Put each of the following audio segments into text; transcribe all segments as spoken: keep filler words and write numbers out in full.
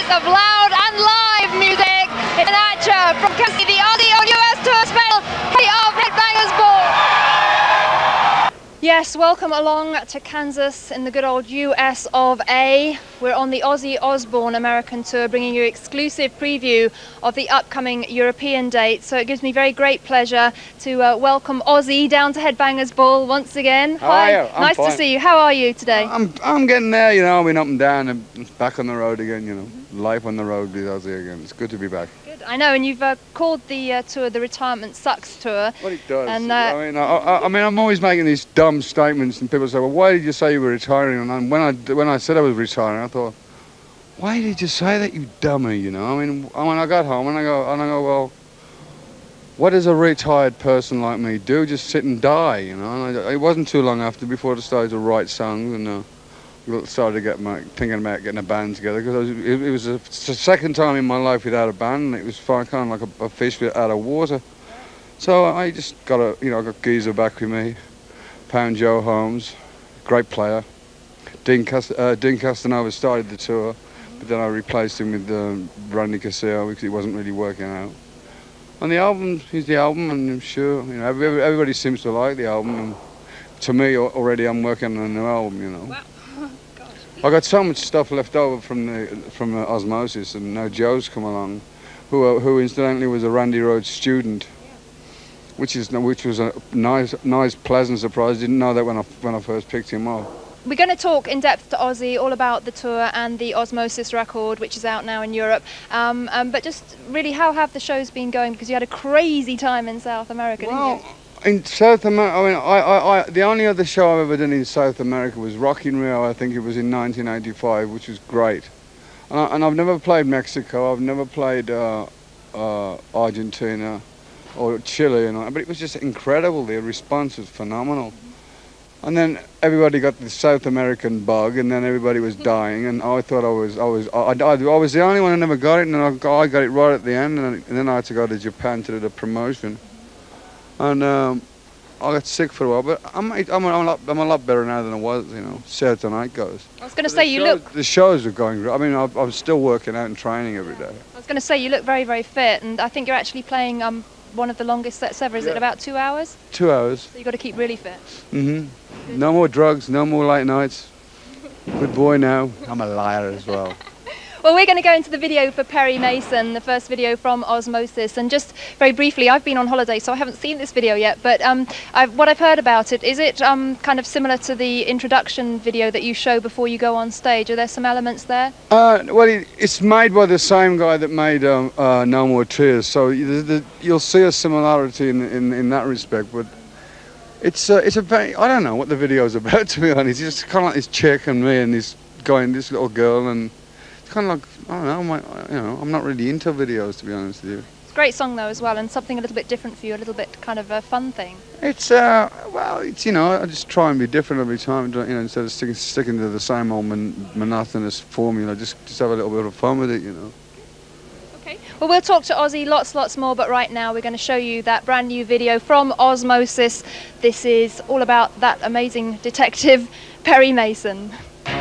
of loud and live music in Acha from the Ozzy on U S tour special of Headbangers Ball. Yes, welcome along to Kansas in the good old U S of A. We're on the Ozzy Osbourne American tour, bringing you exclusive preview of the upcoming European date. So it gives me very great pleasure to uh, welcome Ozzy down to Headbangers Ball once again. How Hi, are you? I'm nice fine. to see you. How are you today? I'm I'm getting there, you know. I've been up and down and back on the road again, you know. Mm-hmm. Life on the road with Ozzy again. It's good to be back. Good. I know, and you've uh, called the uh, tour the Retirement Sucks Tour. Well, it does. And, uh, I mean, I, I, I mean, I'm always making these dumb statements, and people say, "Well, why did you say you were retiring?" And when I when I said I was retiring, I thought, "Why did you say that, you dummy?" You know. I mean, when I got home and I go and I go, "Well, what does a retired person like me do? Just sit and die?" You know. And I, it wasn't too long after before I started to write songs and uh, started to get my thinking about getting a band together, because it, it was a, it's the second time in my life without a band, and it was kind of like a, a fish out of water. So I just got a, you know, I got Geezer back with me, Pound Joe Holmes, great player. Dean, Cast uh, Dean Castanova started the tour, but then I replaced him with uh, Randy Castillo because it wasn't really working out. And the album is the album, and I'm sure, you know, everybody, everybody seems to like the album. And to me, already, I'm working on a new album, you know. Wow. I got so much stuff left over from the from the Osmosis, and now Joe's come along, who uh, who incidentally was a Randy Rhoads student, which is which was a nice nice pleasant surprise. Didn't know that when I when I first picked him up. We're going to talk in depth to Ozzy all about the tour and the Osmosis record, which is out now in Europe. Um, um, but just really, how have the shows been going? Because you had a crazy time in South America, well, didn't you? In South America, I mean, I, I, I, the only other show I've ever done in South America was Rock in Rio. I think it was in nineteen eighty-five, which was great. And, I, and I've never played Mexico. I've never played uh, uh, Argentina or Chile, and all, but it was just incredible. The response was phenomenal. And then everybody got the South American bug, and then everybody was dying, and I thought I was, I was, I, I, I was the only one who never got it, and then I got, I got it right at the end, and then I had to go to Japan to do the promotion. And um, I got sick for a while, but I'm, I'm, I'm, a lot, I'm a lot better now than I was, you know, see how tonight goes. I was going to say, you shows, look... The shows are going, I mean, I'm, I'm still working out and training every day. I was going to say, you look very, very fit, and I think you're actually playing um, one of the longest sets ever. Is yeah. it about two hours? Two hours. So you've got to keep really fit. Mm-hmm. No more drugs, no more late nights. Good boy now. I'm a liar as well. Well, we're going to go into the video for Perry Mason, the first video from Osmosis. And just very briefly, I've been on holiday, so I haven't seen this video yet. But um, I've, what I've heard about it, is it um, kind of similar to the introduction video that you show before you go on stage? Are there some elements there? Uh, well, it, it's made by the same guy that made um, uh, No More Tears. So the, the, you'll see a similarity in, in, in that respect. But it's, uh, it's a very, I don't know what the video's about, to be honest. It's just kind of like this chick and me and this guy and this little girl, and kind of like, I don't know, my, you know, I'm not really into videos, to be honest with you. It's a great song though as well, and something a little bit different for you, a little bit kind of a fun thing. It's, uh, well, it's, you know, I just try and be different every time, you know, instead of sticking, sticking to the same old mon monotonous formula, just, just have a little bit of fun with it, you know. Okay, well, we'll talk to Ozzy lots, lots more, but right now we're going to show you that brand new video from Osmosis. This is all about that amazing detective, Perry Mason.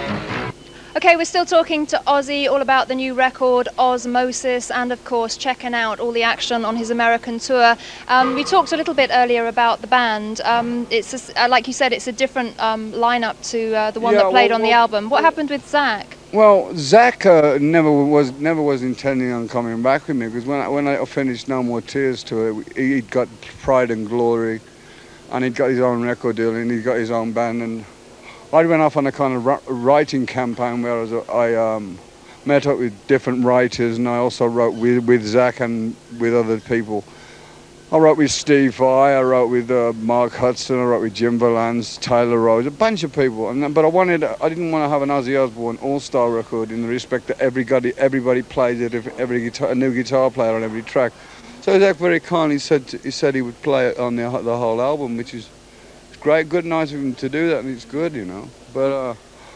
Okay, we're still talking to Ozzy all about the new record, Osmosis, and of course checking out all the action on his American tour. Um, we talked a little bit earlier about the band. Um, it's a, like you said, it's a different um, lineup to uh, the one yeah, that played well, on the well, album. What happened with Zach? Well, Zach uh, never was never was intending on coming back with me, because when I, when I finished No More Tears tour, he'd got Pride and Glory, and he'd got his own record deal, and he'd got his own band, and I went off on a kind of writing campaign where I, was, I um, met up with different writers, and I also wrote with, with Zach and with other people. I wrote with Steve Vai, I wrote with uh, Mark Hudson, I wrote with Jim Valance, Taylor Rose, a bunch of people. And but I wanted, I didn't want to have an Ozzy Osbourne all-star record in the respect that everybody, everybody plays it, every guitar, a new guitar player on every track. So Zach very kindly said he said he would play it on the the whole album, which is great, good, nice of him to do that, and it's good, you know. But uh,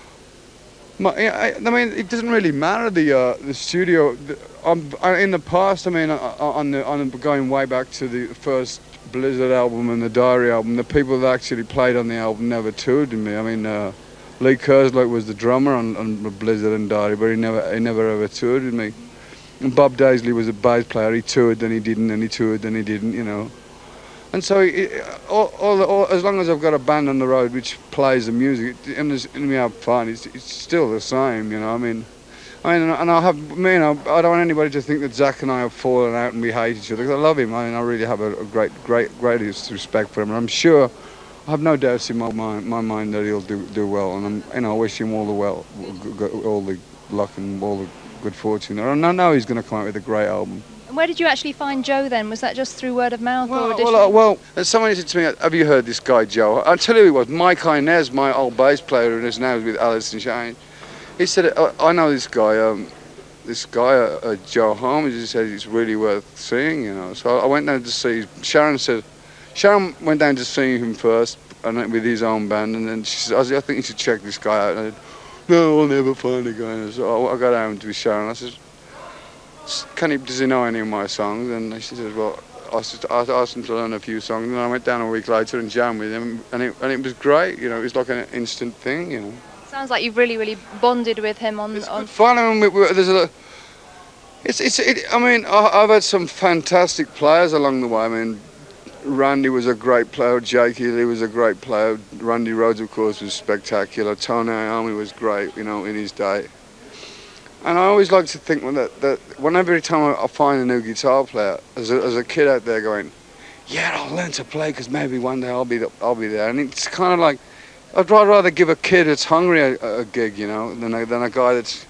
my, I, I mean, it doesn't really matter the uh, the studio. The, um, in the past, I mean, on the on going way back to the first Blizzard album and the Diary album, the people that actually played on the album never toured with me. I mean, uh, Lee Kerslake was the drummer on, on Blizzard and Diary, but he never he never ever toured with me. And Bob Daisley was a bass player. He toured, then he didn't, then he toured, then he didn't, you know. And so, he, all, all, all, as long as I've got a band on the road which plays the music, and, and we have fun, it's, it's still the same, you know. I mean, I mean, and I have, you know, I don't want anybody to think that Zach and I have fallen out and we hate each other. Because I love him. I mean, I really have a, a great, great, greatest respect for him. And I'm sure, I have no doubts in my mind, my mind that he'll do do well. And I'm, you know, I wish him all the well, all the luck and all the good fortune. And I know he's going to come out with a great album. And where did you actually find Joe then? Was that just through word of mouth well, or auditioning? Well, uh, well, somebody said to me, have you heard this guy Joe? I'll tell you who he was. Mike Inez, my old bass player, who is now with Alice in Chains. He said, I know this guy, um, this guy, uh, uh, Joe Holmes. He said he's really worth seeing, you know. So I went down to see, Sharon said, Sharon went down to see him first, and with his own band, and then she said, Ozzy, I think you should check this guy out. And I said, no, I'll never find a guy. And so I got down to Sharon. I said, Can he, does he know any of my songs? And she said, well, I asked, I asked him to learn a few songs, and then I went down a week later and jammed with him, and it, and it was great, you know, it was like an instant thing, you know. Sounds like you've really, really bonded with him on... It's on good fun. I mean, there's a, it's, it's, it, I mean, I, I've had some fantastic players along the way. I mean, Randy was a great player, Jake Healy was a great player, Randy Rhoads, of course, was spectacular, Tony Iommi was great, you know, in his day. And I always like to think that, that whenever every time I find a new guitar player, as a, as a kid out there going, yeah, I'll learn to play because maybe one day I'll be the, I'll be there. And it's kind of like, I'd rather give a kid that's hungry a, a gig, you know, than a, than a guy that's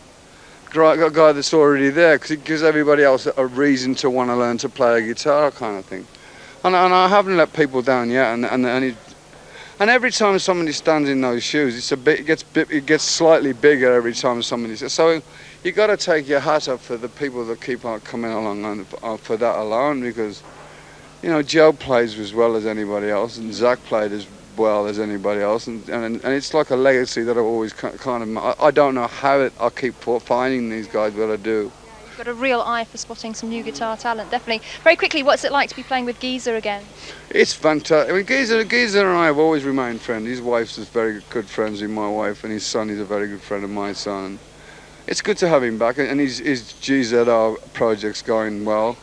a guy that's already there, because it gives everybody else a reason to want to learn to play a guitar, kind of thing. And, and I haven't let people down yet. And and and, it, and every time somebody stands in those shoes, it's a bit, it gets bit, it gets slightly bigger every time somebody says so. You got to take your hat off for the people that keep on coming along on, on, for that alone, because, you know, Joe plays as well as anybody else, and Zach played as well as anybody else, and and, and it's like a legacy that I've always kind of. I, I don't know how it, I keep finding these guys, but I do. Yeah, you've got a real eye for spotting some new guitar talent, definitely. Very quickly, what's it like to be playing with Geezer again? It's fantastic. I mean, Geezer, Geezer and I have always remained friends. His wife's just very good friends with my wife, and his son is a very good friend of my son. It's good to have him back, and his, his G Z R project's going well.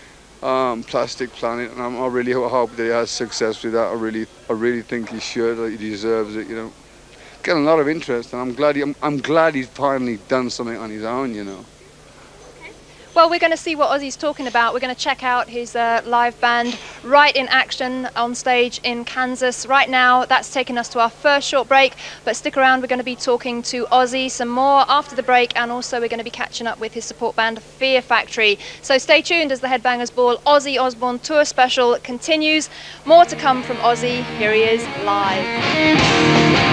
Um, Plastic Planet, and I'm, I really hope that he has success with that. I really, I really think he should. That he deserves it. You know, getting a lot of interest, and I'm glad. He, I'm, I'm glad he's finally done something on his own. You know. Well, we're going to see what Ozzy's talking about. We're going to check out his uh, live band right in action on stage in Kansas right now. That's taken us to our first short break, but stick around. We're going to be talking to Ozzy some more after the break, and also we're going to be catching up with his support band Fear Factory. So stay tuned as the Headbangers Ball Ozzy Osbourne Tour Special continues. More to come from Ozzy. Here he is live.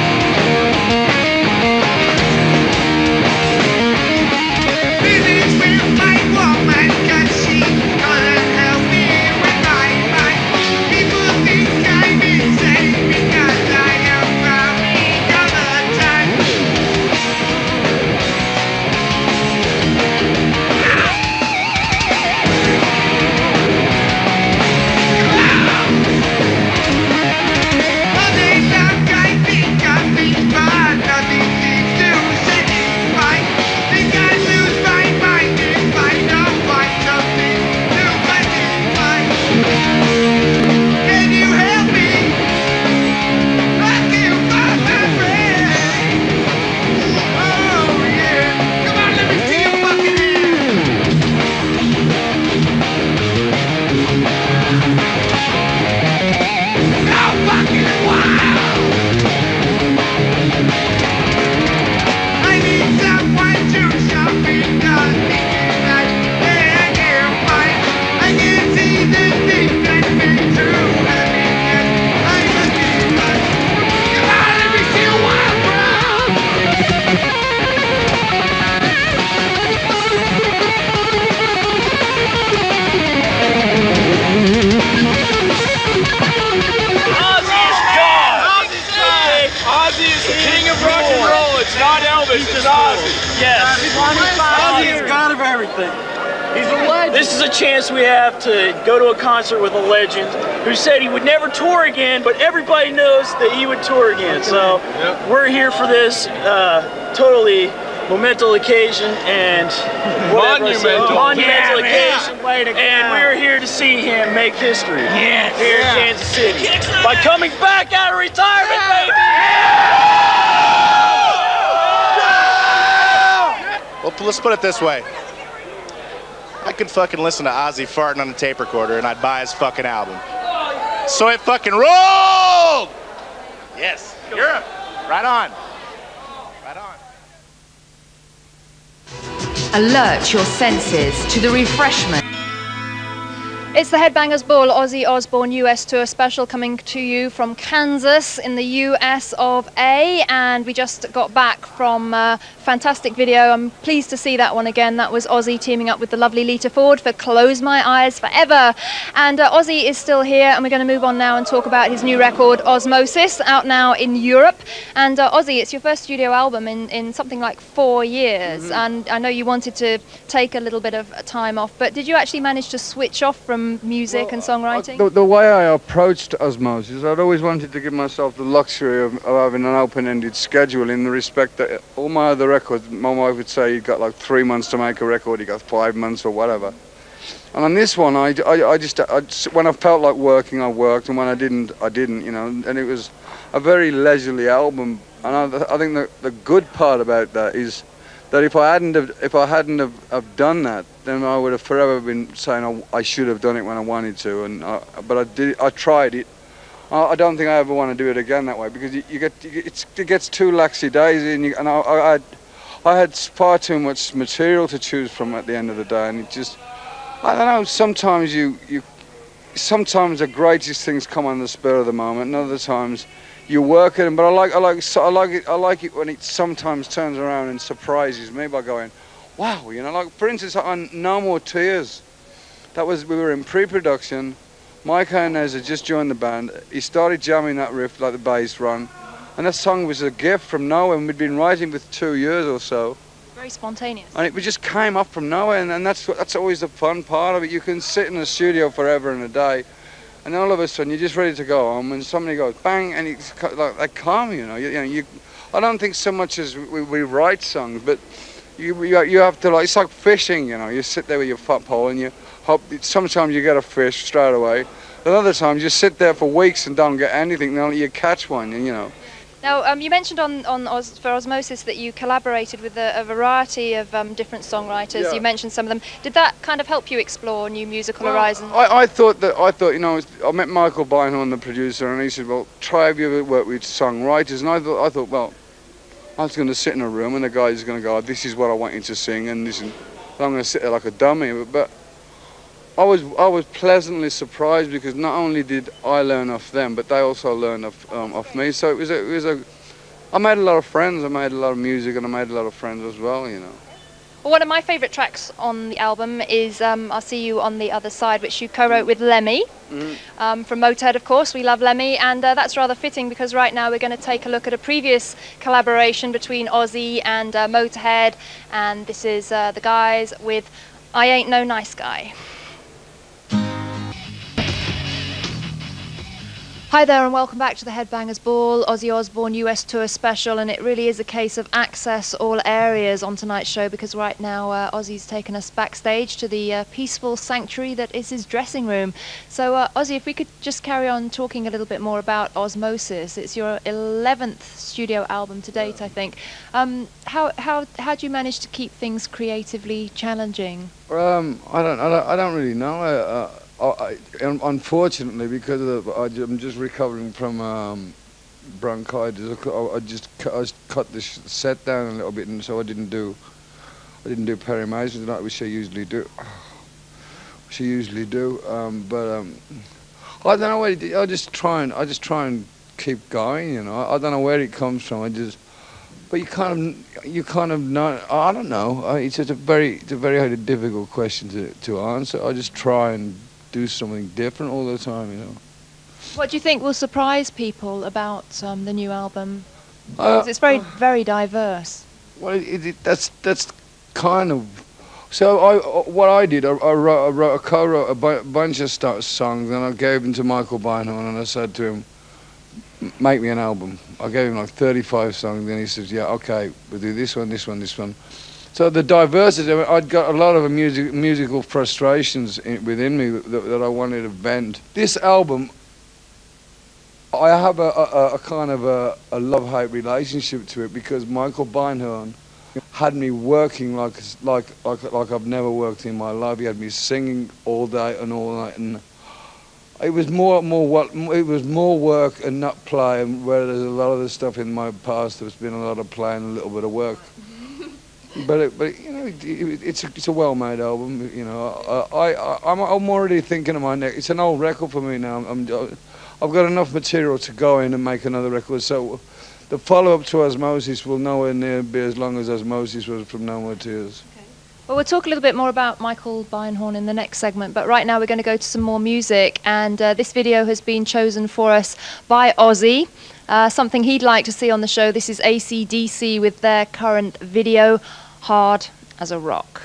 Yes. Ozzy is God of everything. He's a legend. this is a chance we have to go to a concert with a legend who said he would never tour again, but everybody knows that he would tour again. So yep. we're here for this uh, totally monumental occasion and monumental, monumental yeah, occasion, yeah. Way to go. And we're here to see him make history yes. here yeah. in Kansas City by coming back out of retirement, yeah. baby. Well, let's put it this way. I could fucking listen to Ozzy farting on a tape recorder and I'd buy his fucking album. So it fucking rolled! Yes, Europe. Right on. Right on. Alert your senses to the refreshment. It's the Headbangers Ball Ozzy Osbourne U S Tour special coming to you from Kansas in the U S of A, and we just got back from a fantastic video. I'm pleased to see that one again. That was Ozzy teaming up with the lovely Lita Ford for Close My Eyes Forever. And uh, Ozzy is still here, and we're going to move on now and talk about his new record Osmosis, out now in Europe. And uh, Ozzy, it's your first studio album in, in something like four years, mm-hmm. and I know you wanted to take a little bit of time off, but did you actually manage to switch off from music well, and songwriting? The, the way I approached Osmosis, I'd always wanted to give myself the luxury of, of having an open-ended schedule, in the respect that all my other records, my wife would say you got like three months to make a record, you got five months or whatever. And on this one, I, I, I just, I, when I felt like working, I worked, and when I didn't, I didn't, you know, and it was a very leisurely album. And I, I think the, the good part about that is that if I hadn't have, if I hadn't have, have done that, then I would have forever been saying I, I should have done it when I wanted to. And I, but I did. I tried it. I, I don't think I ever want to do it again that way, because you, you get you get, it's, it gets too laxy-daisy, and, you, and I, I, had, I had far too much material to choose from at the end of the day, and it just, I don't know. Sometimes you you, sometimes the greatest things come on the spur of the moment, and other times you work at them. But I like I like I like it I like it when it sometimes turns around and surprises me by going, wow, you know, like for instance on No More Tears, that was, we were in pre-production. Mike Hernandez had just joined the band. He started jamming that riff, like the bass run, and that song was a gift from nowhere, and we'd been writing for two years or so. Very spontaneous. And it just came up from nowhere, and, and that's that's always the fun part of it. You can sit in the studio forever and a day, and all of a sudden you're just ready to go home, and somebody goes bang, and it's like they calm you, you know. You, you know, you. I don't think so much as we, we write songs, but you, you you have to, like, it's like fishing, you know. You sit there with your fat pole and you hope. Sometimes you get a fish straight away. But other times you sit there for weeks and don't get anything. Then you catch one, and you know. Now, um, you mentioned on, on Os for Osmosis that you collaborated with a, a variety of um, different songwriters. Yeah. You mentioned some of them. Did that kind of help you explore new musical well, horizons? I, I thought that I thought you know I met Michael Beinhorn, the producer, and he said, "Well, try have you ever worked with songwriters?" And I thought, I thought, well, I was going to sit in a room and the guy's going to go, oh, "This is what I want you to sing," and this, and I'm going to sit there like a dummy. But, but I was I was pleasantly surprised, because not only did I learn off them, but they also learned off um, off me. So it was a, it was a I made a lot of friends. I made a lot of music, and I made a lot of friends as well, you know. Well, one of my favourite tracks on the album is um, "I'll See You on the Other Side," which you co-wrote with Lemmy, mm-hmm. um, from Motorhead, of course. We love Lemmy, and uh, that's rather fitting, because right now we're going to take a look at a previous collaboration between Ozzy and uh, Motorhead, and this is uh, the guys with "I Ain't No Nice Guy." Hi there, and welcome back to the Headbangers Ball Ozzy Osbourne U S Tour special, and it really is a case of access all areas on tonight's show, because right now uh, Ozzy's taken us backstage to the uh, peaceful sanctuary that is his dressing room. So uh, Ozzy, if we could just carry on talking a little bit more about Osmosis. It's your eleventh studio album to date, I think. Um, how how how do you manage to keep things creatively challenging? Um, I don't I don't, I don't really know. Uh, I, unfortunately, because of the, I, I'm just recovering from um, bronchitis. I, I just cut, I cut the set down a little bit, and so I didn't do I didn't do Perry Mason tonight, which I usually do. Which I usually do, um, but um, I don't know where it, I just try and I just try and keep going. You know, I, I don't know where it comes from. I just. But you kind of, you kind of know. I don't know. It's just a very, it's a very difficult question to to answer. I just try and do something different all the time, you know. What do you think will surprise people about um, the new album? Uh, it's very, very diverse. Well, it, it, that's that's kind of. So I, what I did, I, I wrote, I wrote, I co-wrote a bu bunch of st songs, and I gave them to Michael Beinhorn, and I said to him, "Make me an album." I gave him like thirty-five songs, and he says, "Yeah, okay, we'll do this one, this one, this one." So the diversity, I'd got a lot of music, musical frustrations in, within me that, that I wanted to vent. This album, I have a, a, a kind of a, a love-hate relationship to it, because Michael Beinhorn had me working like, like like like I've never worked in my life. He had me singing all day and all night, and it was more more what it was more work and not play. And whereas a lot of the stuff in my past, there's been a lot of play and a little bit of work. But it, but you know, it, it, it's a, it's a well-made album. You know, I I I'm I'm already thinking of my next. It's an old record for me now. I'm, I've got enough material to go in and make another record. So the follow-up to Osmosis will nowhere near be as long as Osmosis was from No More Tears. Okay. Well, we'll talk a little bit more about Michael Beinhorn in the next segment, but right now we're going to go to some more music, and uh, this video has been chosen for us by Ozzy, uh, something he'd like to see on the show. This is A C D C with their current video, Hard as a Rock.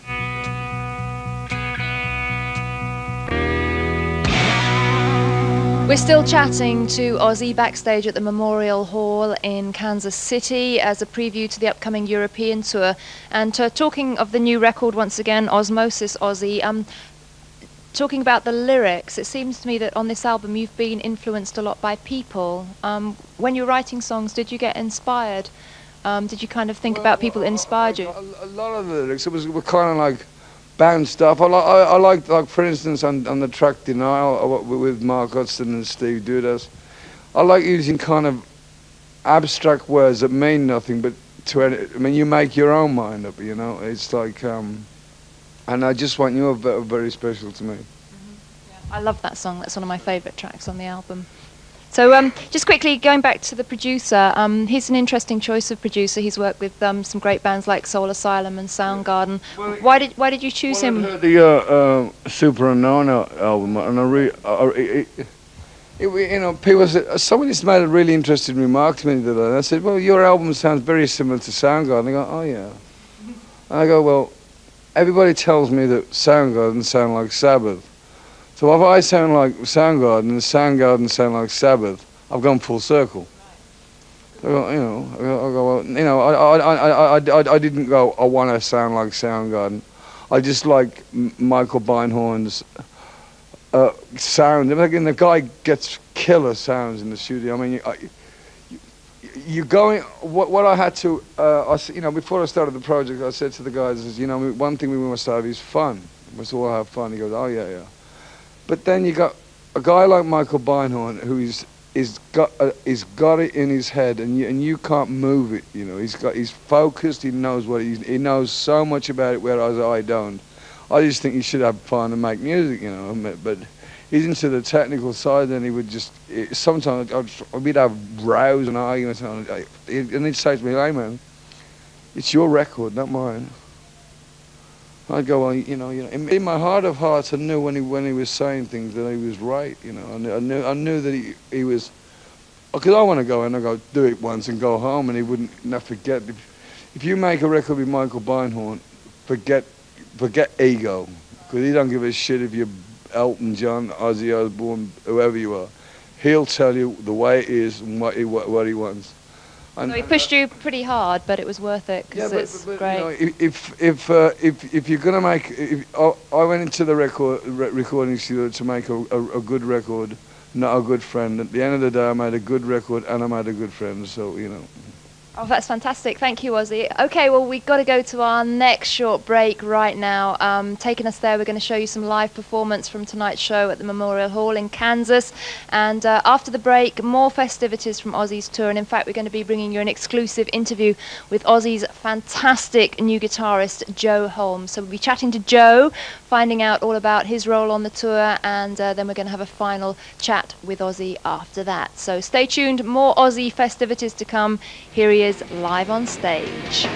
We're still chatting to Ozzy backstage at the Memorial Hall in Kansas City as a preview to the upcoming European tour. And uh, talking of the new record once again, Osmosis, Ozzy, um, talking about the lyrics, it seems to me that on this album you've been influenced a lot by people. Um, when you were writing songs, did you get inspired? Um, did you kind of think well, about people that inspired you? A, a lot of the lyrics, it was were kind of like band stuff. I, li I, I like, like for instance, on, on the track Denial with Mark Hudson and Steve Dudas, I like using kind of abstract words that mean nothing, but to, I mean, you make your own mind up, you know. It's like, um, and I Just Want You are very special to me. Mm-hmm. Yeah. I love that song. That's one of my favourite tracks on the album. So um, just quickly going back to the producer, um, he's an interesting choice of producer. He's worked with um, some great bands like Soul Asylum and Soundgarden. Well, why did why did you choose well, him? I heard the uh, uh, Super Unknown album, and I re uh, it, it, it, you know, people said, somebody's made a really interesting remark to me the other day. And I said, "Well, your album sounds very similar to Soundgarden." They go, "Oh yeah." And I go, "Well, everybody tells me that Soundgarden sound like Sabbath. So if I sound like Soundgarden and Soundgarden sound like Sabbath, I've gone full circle." I go, you know, I go, I go well, you know, I, I, I, I, I, I didn't go, I want to sound like Soundgarden. I just like M Michael Beinhorn's uh, sound. I mean, the guy gets killer sounds in the studio. I mean, you, I, you, you going. What, what I had to, uh, I, you know, before I started the project, I said to the guys, is, you know, one thing we must have is fun. We must all have fun. He goes, "Oh yeah, yeah." But then you got a guy like Michael Beinhorn who is is got uh, is got it in his head, and you and you can't move it. You know, he's got he's focused. He knows what he he knows so much about it, whereas I don't. I just think he should have fun and make music. You know, but he's into the technical side, and he would just it, sometimes I'd, we'd have rows and arguments, and he'd say to me, "Hey man, it's your record, not mine." I'd go, "Well, you know, you know." In, in my heart of hearts, I knew when he when he was saying things that he was right. You know, I knew I knew, I knew that he he was. Because I want to go and I go do it once and go home, and he wouldn't not forget. If, if you make a record with Michael Beinhorn, forget forget ego, because he don't give a shit if you're Elton John, Ozzy Osbourne, whoever you are. He'll tell you the way it is and what he what, what he wants. So he pushed you pretty hard, but it was worth it because yeah, it's but, but, great. You know, if if uh, if if you're gonna make, if, I, I went into the record re recording studio to make a, a, a good record, not a good friend. At the end of the day, I made a good record and I made a good friend. So you know. Oh, that's fantastic. Thank you, Ozzy. Okay, well, we've got to go to our next short break right now. Um, taking us there, we're going to show you some live performance from tonight's show at the Memorial Hall in Kansas. And uh, after the break, more festivities from Ozzy's tour. And in fact, we're going to be bringing you an exclusive interview with Ozzy's fantastic new guitarist, Joe Holmes. So we'll be chatting to Joe, finding out all about his role on the tour. And uh, then we're going to have a final chat with Ozzy after that. So stay tuned. More Ozzy festivities to come. Here he is. Is live on stage.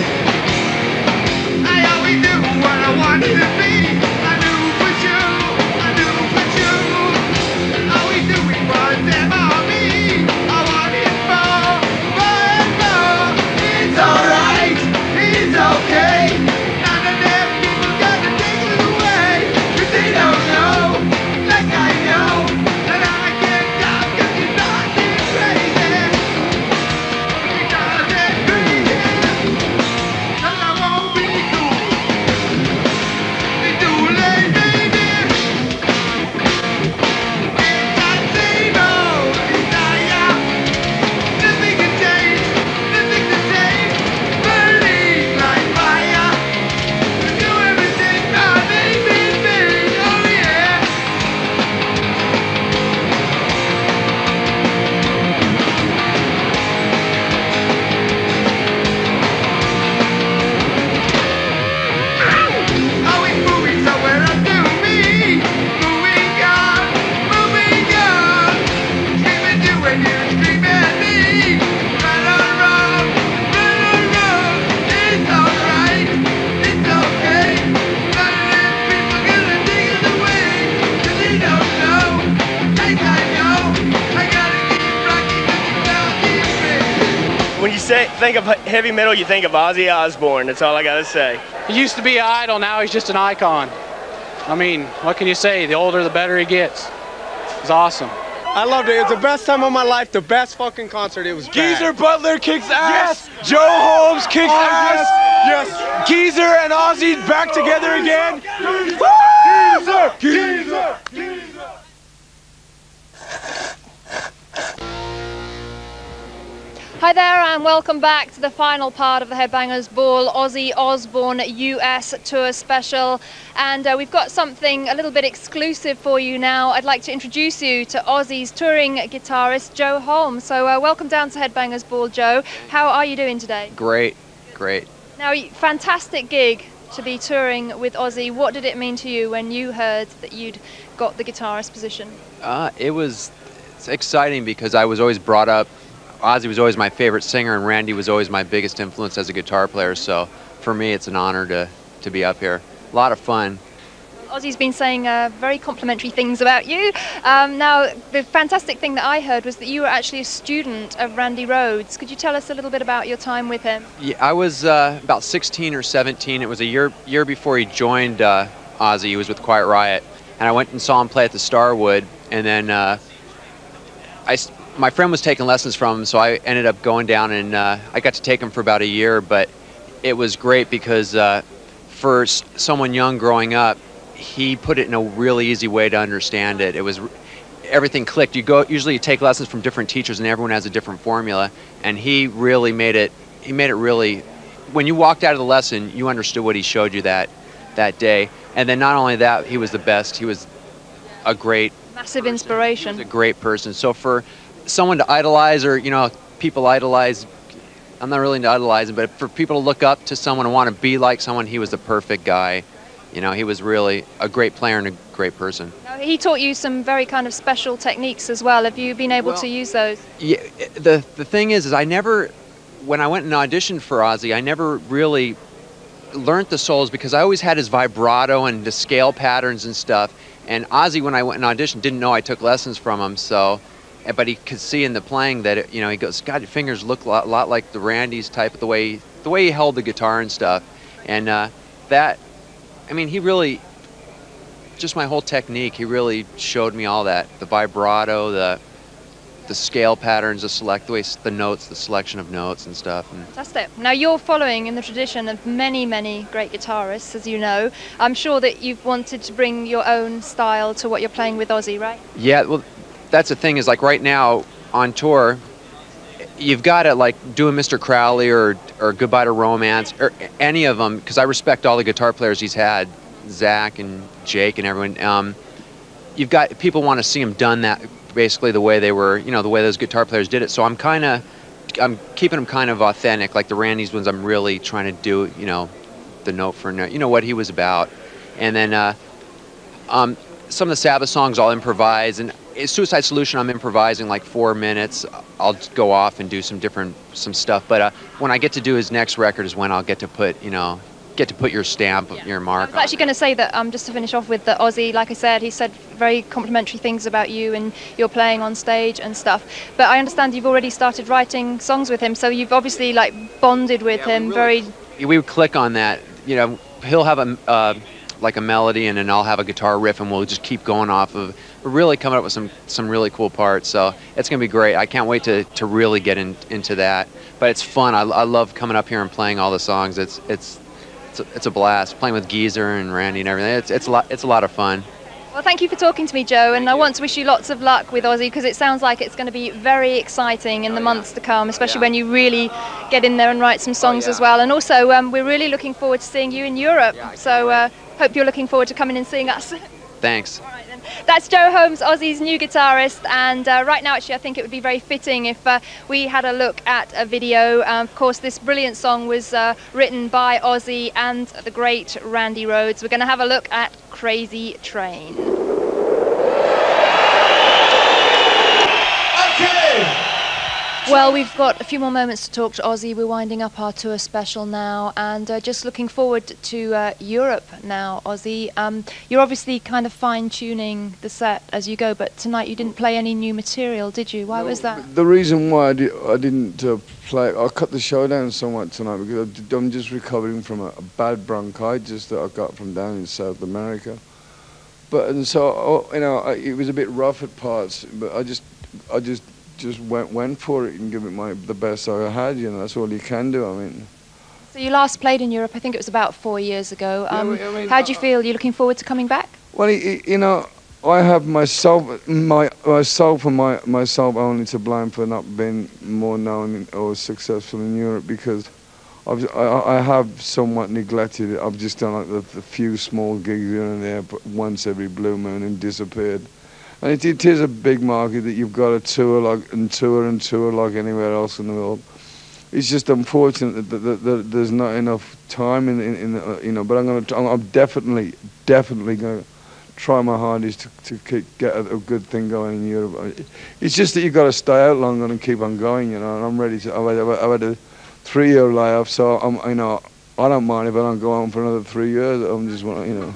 I always knew what I wanted to be. I knew for sure, I knew for sure. Always knew it was them or me. I wanted more, more and more. It's alright, it's okay. None of them say think of heavy metal, you think of Ozzy Osbourne. That's all I gotta say. He used to be an idol, now he's just an icon. I mean, what can you say? The older, the better he gets. It's awesome. I loved it. It was the best time of my life. The best fucking concert. It was Geezer bad. Butler kicks ass. Yes. Joe Holmes kicks Oh, ass. yes. Yes. Geezer and Ozzy back together again. Geezer. Geezer. Geezer. Hi there and welcome back to the final part of the Headbangers Ball Ozzy Osbourne U S Tour Special, and uh, we've got something a little bit exclusive for you now. I'd like to introduce you to Ozzy's touring guitarist Joe Holmes. So uh, welcome down to Headbangers Ball, Joe. How are you doing today? Great, great. Now, fantastic gig to be touring with Ozzy. What did it mean to you when you heard that you'd got the guitarist position? Uh, it was it's exciting because I was always brought up, Ozzy was always my favorite singer and Randy was always my biggest influence as a guitar player, so for me it's an honor to, to be up here. A lot of fun. Ozzy's been saying uh, very complimentary things about you. Um, now, the fantastic thing that I heard was that you were actually a student of Randy Rhoads. Could you tell us a little bit about your time with him? Yeah, I was uh, about sixteen or seventeen. It was a year year before he joined uh, Ozzy. He was with Quiet Riot, and I went and saw him play at the Starwood, and then uh, I. My friend was taking lessons from him, so I ended up going down and uh, I got to take him for about a year, but it was great because uh, for s someone young growing up, he put it in a really easy way to understand it. It was, everything clicked. You go, usually you take lessons from different teachers and everyone has a different formula, and he really made it, he made it really, when you walked out of the lesson, you understood what he showed you that, that day. And then not only that, he was the best, he was a great Massive inspiration. He was a great person. So for someone to idolize, or, you know, people idolize, I'm not really into idolizing, but for people to look up to someone and want to be like someone, he was the perfect guy. You know, he was really a great player and a great person. Now, he taught you some very kind of special techniques as well. Have you been able Well, to use those? Yeah, the, the thing is, is I never, when I went and auditioned for Ozzy, I never really learned the solos because I always had his vibrato and the scale patterns and stuff. And Ozzy, when I went and auditioned, didn't know I took lessons from him, so... But he could see in the playing that, it, you know, he goes, God, your fingers look a lot, lot like the Randy's type, the way, the way he held the guitar and stuff. And uh, that, I mean, he really, just my whole technique, he really showed me all that. The vibrato, the the scale patterns, the select, the way, the notes, the selection of notes and stuff. And Fantastic. Now, you're following in the tradition of many, many great guitarists, as you know. I'm sure that you've wanted to bring your own style to what you're playing with Ozzy, right? yeah, well, that's the thing is, like, right now on tour, you've got to, like, do a Mister Crowley or or Goodbye to Romance or any of them, because I respect all the guitar players he's had, Zach and Jake and everyone. Um, you've got people want to see him done that basically the way they were, you know, the way those guitar players did it. So I'm kind of, I'm keeping them kind of authentic, like the Randy's ones. I'm really trying to do, you know, the note for note, you know, what he was about, and then uh, um, some of the Sabbath songs I'll improvise, and Suicide Solution I'm improvising like four minutes. I'll go off and do some different some stuff, but uh, when I get to do his next record is when I'll get to put, you know, get to put your stamp, Yeah. your mark. I was actually going to say that, um, just to finish off with the Ozzy, like I said, he said very complimentary things about you and your playing on stage and stuff. But I understand you've already started writing songs with him, so you've obviously like bonded with Yeah, him we very. really, we would click on that. You know, he'll have a uh, like a melody, and then I'll have a guitar riff, and we'll just keep going off of. We're really coming up with some some really cool parts, so it's gonna be great. I can't wait to to really get in, into that. But it's fun. I, I love coming up here and playing all the songs. It's it's it's a, it's a blast playing with Geezer and Randy and everything. It's it's a lot it's a lot of fun. Well, thank you for talking to me, Joe, and I want to wish you lots of luck with Ozzy, because it sounds like it's going to be very exciting in the months to come, especially Yeah. when you really get in there and write some songs yeah. as well. And also, um, we're really looking forward to seeing you in Europe, Yeah, I can't so uh, hope you're looking forward to coming and seeing us. Thanks. That's Joe Holmes, Ozzy's new guitarist, and uh, right now actually I think it would be very fitting if uh, we had a look at a video. Um, of course, this brilliant song was uh, written by Ozzy and the great Randy Rhoads. We're going to have a look at Crazy Train. Okay, Well, we've got a few more moments to talk to Ozzy. We're winding up our tour special now, and uh, just looking forward to uh, Europe now, Ozzy. Um, you're obviously kind of fine-tuning the set as you go, but tonight you didn't play any new material, did you? Why No, was that? The reason why I, di I didn't uh, play, I cut the show down somewhat tonight because I d I'm just recovering from a, a bad bronchitis that I got from down in South America. But and so oh, you know, I, it was a bit rough at parts, but I just, I just. just went went for it and give it my the best I had. You know, that's all you can do. I mean. So you last played in Europe, I think it was about four years ago. Um, yeah, I mean, how do you feel? You looking forward to coming back? Well, you know, I have myself, my myself and my myself only to blame for not being more known or successful in Europe because I've, I, I have somewhat neglected it. I've just done like the, the few small gigs here and there, but once every blue moon and disappeared. And it, it is a big market that you've got to tour like and tour and tour like anywhere else in the world. It's just unfortunate that, that, that, that there's not enough time in, in, in uh, you know. But I'm gonna, I'm, I'm definitely, definitely gonna try my hardest to, to keep, get a, a good thing going in Europe. It's just that you've got to stay out longer and keep on going, you know. And I'm ready to. I've had, I've had a three-year layoff, so I'm, you know, I don't mind if I don't go on for another three years. I'm just, you know.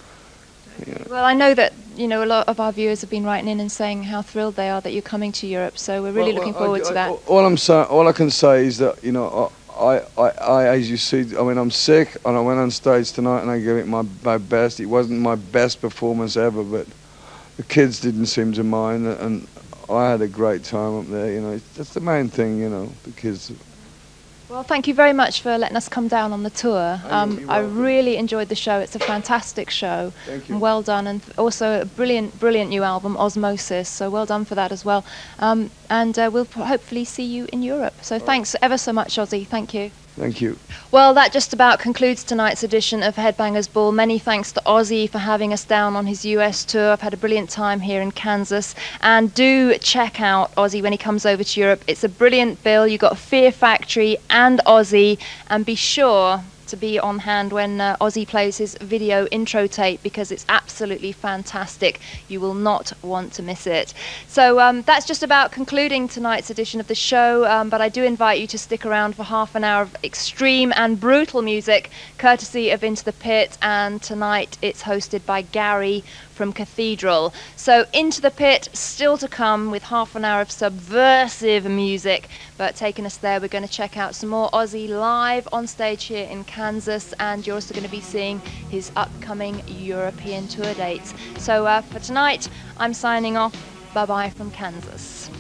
Yeah. Well, I know that you know a lot of our viewers have been writing in and saying how thrilled they are that you're coming to Europe. So we're really well, looking well, forward I, to I, that. All I'm saying, all I can say is that you know, I, I, I, as you see, I mean, I'm sick, and I went on stage tonight and I gave it my my best. It wasn't my best performance ever, but the kids didn't seem to mind, and I had a great time up there. You know, that's the main thing. You know, the kids. Well, thank you very much for letting us come down on the tour. Um, I really enjoyed the show. It's a fantastic show. Thank you. And well done. And also a brilliant, brilliant new album, Osmosis. So well done for that as well. Um, and uh, we'll hopefully see you in Europe. So thanks ever so much, Ozzy. Thank you. Thank you. Well, that just about concludes tonight's edition of Headbangers Ball. Many thanks to Ozzy for having us down on his U S tour. I've had a brilliant time here in Kansas. And do check out Ozzy when he comes over to Europe. It's a brilliant bill. You've got Fear Factory and Ozzy. And be sure to be on hand when uh, Ozzy plays his video intro tape because it's absolutely fantastic. You will not want to miss it. So um, that's just about concluding tonight's edition of the show, um, but I do invite you to stick around for half an hour of extreme and brutal music courtesy of Into the Pit, and tonight it's hosted by Gary from Cathedral. So Into the Pit still to come with half an hour of subversive music, but taking us there, we're going to check out some more Ozzy live on stage here in Kansas, and you're also going to be seeing his upcoming European tour dates. So uh, for tonight, I'm signing off. Bye-bye from Kansas.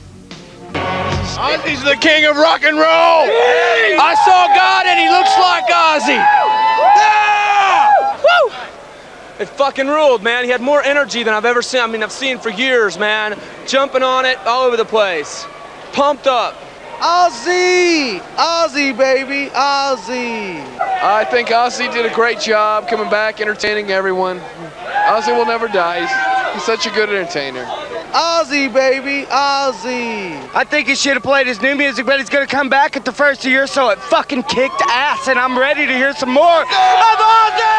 Ozzy's the king of rock and roll! I saw God and he looks like Ozzy! Yeah! Woo! It fucking ruled, man. He had more energy than I've ever seen. I mean, I've seen for years, man. Jumping on it all over the place. Pumped up. Ozzy! Ozzy, baby, Ozzy! I think Ozzy did a great job coming back, entertaining everyone. Ozzy will never die. He's, he's such a good entertainer. Ozzy, baby, Ozzy! I think he should have played his new music, but he's gonna come back at the first of the year, so it fucking kicked ass, and I'm ready to hear some more of Ozzy!